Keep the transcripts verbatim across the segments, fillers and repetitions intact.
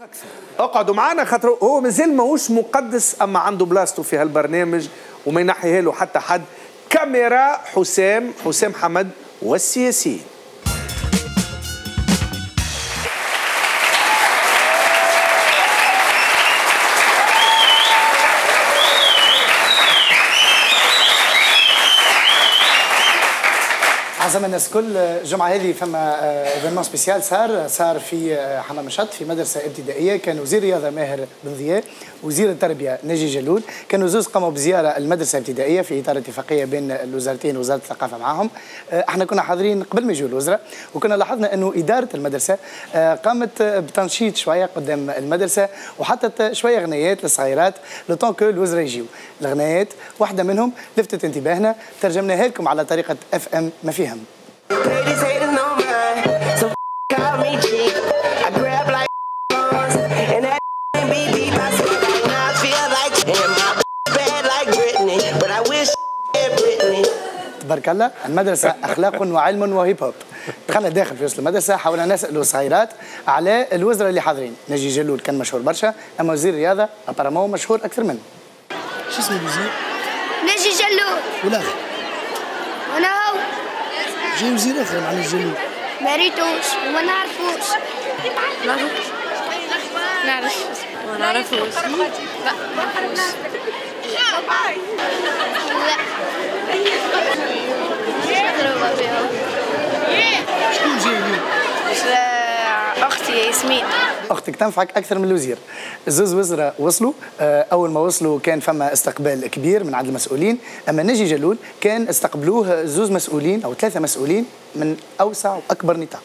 اقعدوا معنا خاطر هو مازال ماهوش مقدس اما عنده بلاصته في هالبرنامج وما ينحيها له حتى حد. كاميرا حسام حسام حمد والسياسيين. عزم الناس كل جمعة هذه فما ايفينمون سبيسيال صار صار في حمام مشط في مدرسة ابتدائية. كان وزير الرياضة ماهر بن ضياء، وزير التربية ناجي جلول، كانوا زوز قاموا بزيارة المدرسة الابتدائية في إطار اتفاقية بين الوزارتين ووزارة الثقافة معاهم. احنا كنا حاضرين قبل ما يجوا الوزراء، وكنا لاحظنا انه إدارة المدرسة قامت بتنشيط شوية قدام المدرسة وحطت شوية غنيات للصغيرات لطون كو الوزراء يجيو. الغنيات واحدة منهم لفتت انتباهنا، ترجمناها لكم على طريقة اف ام ما فيهم. تبارك الله، المدرسة أخلاق وعلم وهيب هوب. دخلنا داخل في وسط المدرسة، حاولنا نسألوا الصغيرات على الوزراء اللي حاضرين. ناجي جلول كان مشهور برشا، أما وزير الرياضة أبارامون مشهور أكثر منه. شو اسمه الوزير؟ ناجي جلول. والآخر؟ وأنا هو. جاي وزير آخر مع ناجي جلول. ما ريتوش وما نعرفوش. نعرف؟ نعرف ما نعرفوش. لا ما نعرفوش. لا. مضروبة بهم. شكون جاي اليوم؟ أختي ياسمين. أختك تنفعك أكثر من الوزير. الزوز وزراء وصلوا، أول ما وصلوا كان فما استقبال كبير من عند المسؤولين، أما ناجي جلول كان استقبلوه زوز مسؤولين أو ثلاثة مسؤولين من أوسع وأكبر نطاق.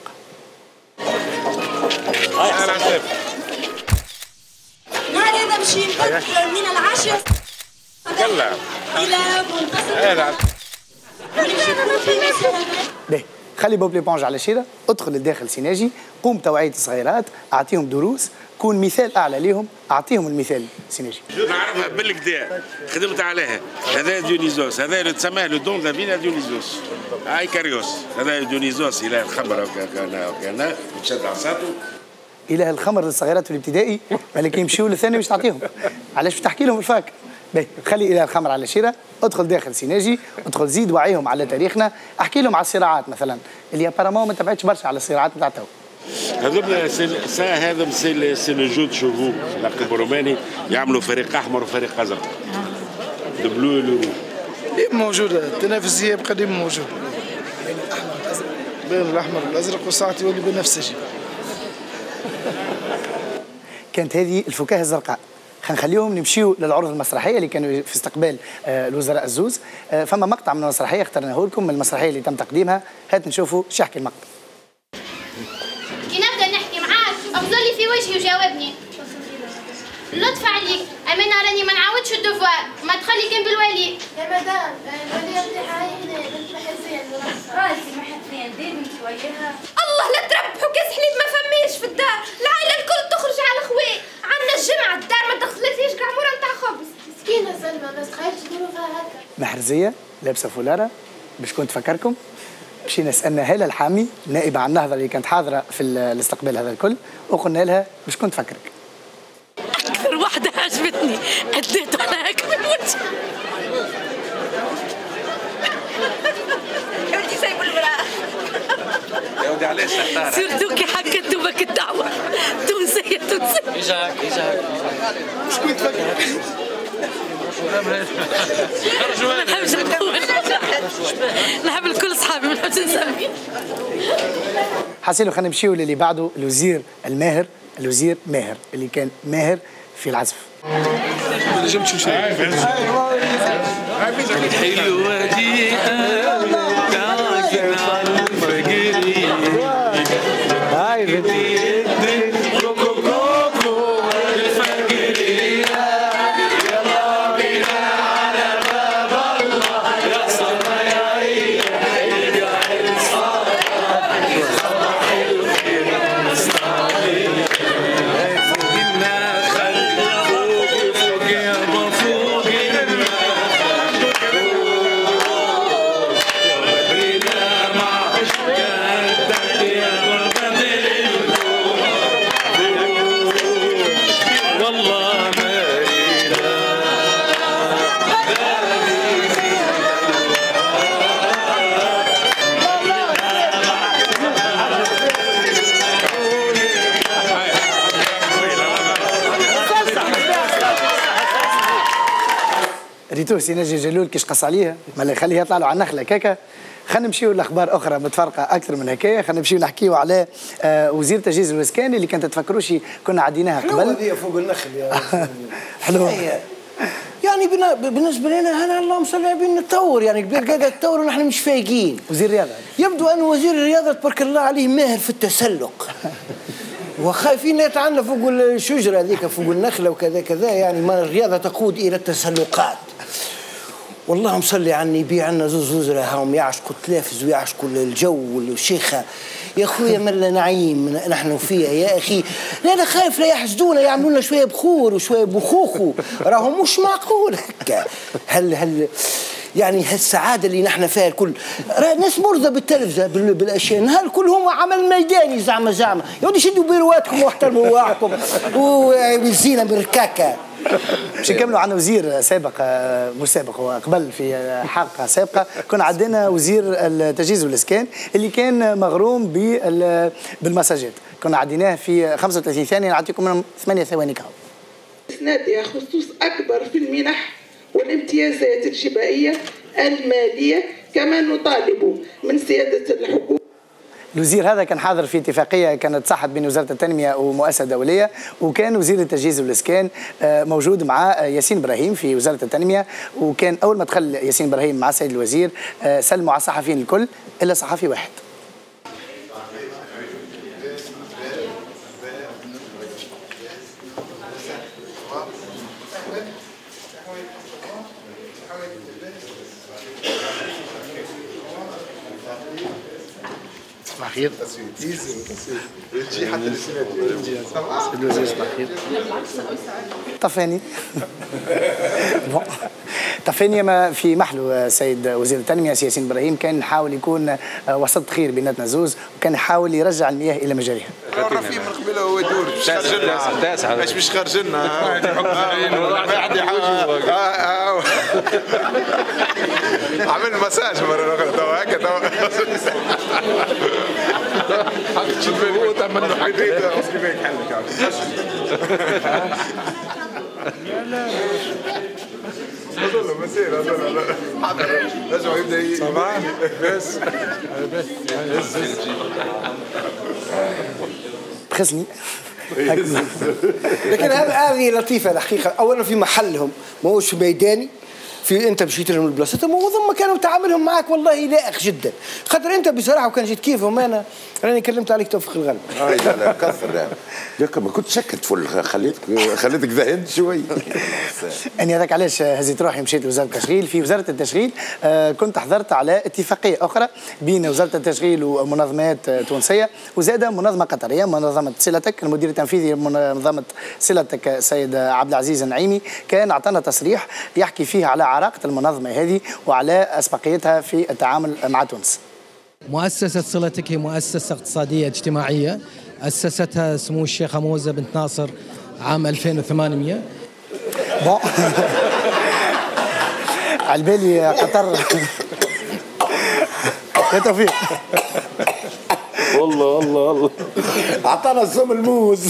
نهار هذا باش ينفك من العاشر يلا إلى منتصف. باهي خلي بوب ليبونج على شيرة، ادخل للداخل سيناجي، قوم توعية الصغيرات، أعطيهم دروس، كون مثال أعلى ليهم، أعطيهم المثال سيناجي. نعرفها بالكدا خدمت عليها. هذا ديونيزوس، هذا تسمى لو دون دافينا ديونيزوس. هاي كاريوس، هذا ديونيزوس إله الخمر وكان وكان يتشد عصاته. إله الخمر للصغيرات في الابتدائي، مالك يمشيوا للثاني باش تعطيهم. علاش باش تحكي لهم الفاك؟ باهي خلي إله الخمر على شيرة، ادخل داخل سيناجي، ادخل زيد وعيهم على تاريخنا، احكي لهم على الصراعات مثلا اللي ابارامون ما تبعتش برشا على الصراعات نتاع تو. هذوما سا هذا سي سي لو جو شوفو لقب روماني، يعملوا فريق احمر وفريق ازرق. البلو والرو. موجودة التنافسية بقديم موجودة. بين الأحمر والأزرق. بين الأحمر والأزرق وساعات يولي بنفسجي. كانت هذه الفكاهة الزرقاء. خلينا نخليهم نمشيو للعروض المسرحيه اللي كانوا في استقبال الوزراء الزوز. فما مقطع من المسرحيه اخترناه لكم من المسرحيه اللي تم تقديمها، هات نشوفوا شو يحكي المقطع. كي نبدا نحكي معاك افضل لي في وجهي وجاوبني. لطف عليك، امانه راني ما نعاودش الدوفوار، ما تخلي كان بالولي. يا مدام الولي نتاعي هنا بنت محزين راسي محزين ديري شويه. الله لا تربحوا كاس حليب ما فماش في الدار، العائله الكل تخرج على خوي، عندنا الجمعه الدار ما دخلتليش قعموره نتاع خبز. مسكينه سلمى ما تخيلش ظروفها هكا. محرزيه لابسه فولاره باش كنت تفكركم. مشينا سالنا هاله الحامي نائبه عن النهضه اللي كانت حاضره في الاستقبال هذا الكل، وقلنا لها باش كنت تفكرك. أكثر واحدة عجبتني أديته على هيك من وجهي. يا ولدي سايبوا المرأة. يا ولدي علاش تختار؟ سيرتو كي حكت دوبك الدعوة. تونسية تونسية. إيجاك إيجاك. باش كنت تفكرك. ما نحبش نقول. نحب الكل صحابي ما نحبش نسمي. حسيلو خلينا نمشيو للي بعده، الوزير الماهر، الوزير ماهر اللي كان ماهر في العزف. اللي جبت شو شيء. حلوة دي لكن على الفقير. هاي الله مارينا ريتو سي ناجي جلول كيش قص عليها ما يخليه يطلع له على النخله كاكا. خلينا نمشيو لاخبار اخرى متفرقه اكثر من هكايا. خلينا نمشيو نحكيو على آه وزير التجهيز والاسكان اللي كانت تفكروش كنا عديناها قبل. حلوه هذه فوق النخل يا حلوه يعني بالنسبه لنا هنا اللهم صل على النبي نتطور يعني البلاد قاعده تتطور ونحن مش فايقين. وزير الرياضه يبدو ان وزير الرياضه تبارك الله عليه ماهر في التسلق وخايفين يتعنى فوق الشجره هذيك فوق النخله وكذا كذا يعني ما الرياضه تقود الى التسلقات. والله مصلي على النبي عندنا زوز وزراء هاهم يعشقوا التلافز ويعشقوا الجو والشيخه يا خويا ملا نعيم نحن فيها يا اخي. لا انا خايف لا يحسدونا يعملوا لنا شويه بخور وشويه بخوخو راهو مش معقول هكا. هل هل يعني هالسعاده اللي نحن فيها الكل ناس مرضى بالتلفزه بالاشياء هل كلهم عمل ميداني زعما زعما يقعدوا يشدوا بيرواتكم واحترموا واعكم وزينه بالكاكا. باش نكملوا عن وزير سابق مش سابق هو قبل في حلقه سابقه كنا عندنا وزير التجهيز والاسكان اللي كان مغروم بالمساجات. كنا عديناه في خمسة وثلاثين ثانيه نعطيكم منهم ثمانية ثواني كهو. نادي خصوص اكبر في المنح والامتيازات الشبائيه الماليه كما نطالب من سياده الحكومه. الوزير هذا كان حاضر في اتفاقيه كانت صحت بين وزاره التنميه ومؤسسه دوليه وكان وزير التجهيز والاسكان موجود مع ياسين ابراهيم في وزاره التنميه. وكان اول ما دخل ياسين ابراهيم مع السيد الوزير سلموا على الصحفيين الكل الا صحفي واحد. صباح الخير. طفاني. طفاني ما في محله سيد وزير التنميه ياسين ابراهيم كان يحاول يكون وسط خير بيناتنا زوز وكان يحاول يرجع المياه الى مجاريها. رفيق من قبيله هو يدور باش خرج لنا باش باش خرج لنا واحد يحوج عمل مساج مره اخرى تو هكا تو هو تعمل له حاجه اصلي بيك حلك هذول مسير هذول حاضر لازم يبدا صباح بس بس بخزني. لكن هذه لطيفه الحقيقه. اولا في محلهم ماهوش ميداني في انت مشيت لهم لبلاصتهم وهم كانوا تعاملهم معك والله لائق جدا خاطر انت بصراحه وكان جيت كيفهم انا راني كلمت عليك توفيق الغلب. لا لا كثر ياك ما كنت شكت فل خليتك خليتك ذهنت شوي. اني هذاك علاش هزيت روحي مشيت لوزاره التشغيل. في وزاره التشغيل كنت حضرت على اتفاقيه اخرى بين وزاره التشغيل ومنظمات تونسيه وزاد منظمه قطريه منظمه صلتك. المدير التنفيذي منظمه صلتك السيد عبد العزيز النعيمي كان اعطانا تصريح يحكي فيه على عراقه المنظمه هذه وعلى اسبقيتها في التعامل مع تونس. مؤسسة صلتك هي مؤسسة اقتصادية اجتماعية أسستها سمو الشيخة موزة بنت ناصر عام ألفين وثمانمئة. بون على بالي قطر يا توفيق. والله الله الله أعطانا السم الموز.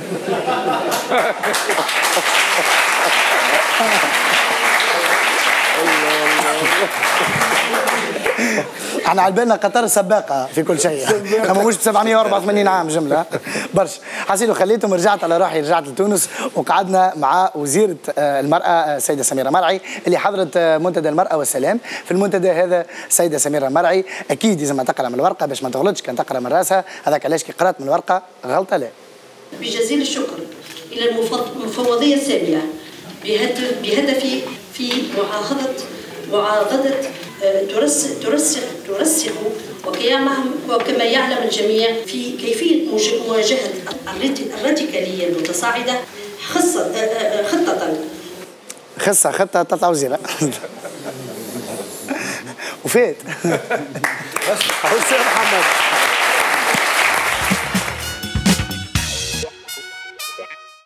احنا على بالنا قطر سباقه في كل شيء. اما مش ب سبعمئة وأربعة وثمانين عام جمله برشا. حسيت وخليتهم رجعت على روحي رجعت لتونس وقعدنا مع وزيره المراه السيده سميره مرعي اللي حضرت منتدى المراه والسلام. في المنتدى هذا السيده سميره مرعي اكيد لازم تقرا من الورقه باش ما تغلطش كان تقرا من راسها. هذاك علاش كي قرات من الورقه غلطه لا. بجزيل الشكر الى المفوضيه الساميه بهدف بهدف في معاهده معاضده ترسخ ترسخ ترسخ وكما يعلم الجميع في كيفيه مواجهه الراديكاليه المتصاعده خصه خطه خصه خطه تطلع وزيره وفات. حسين محمد.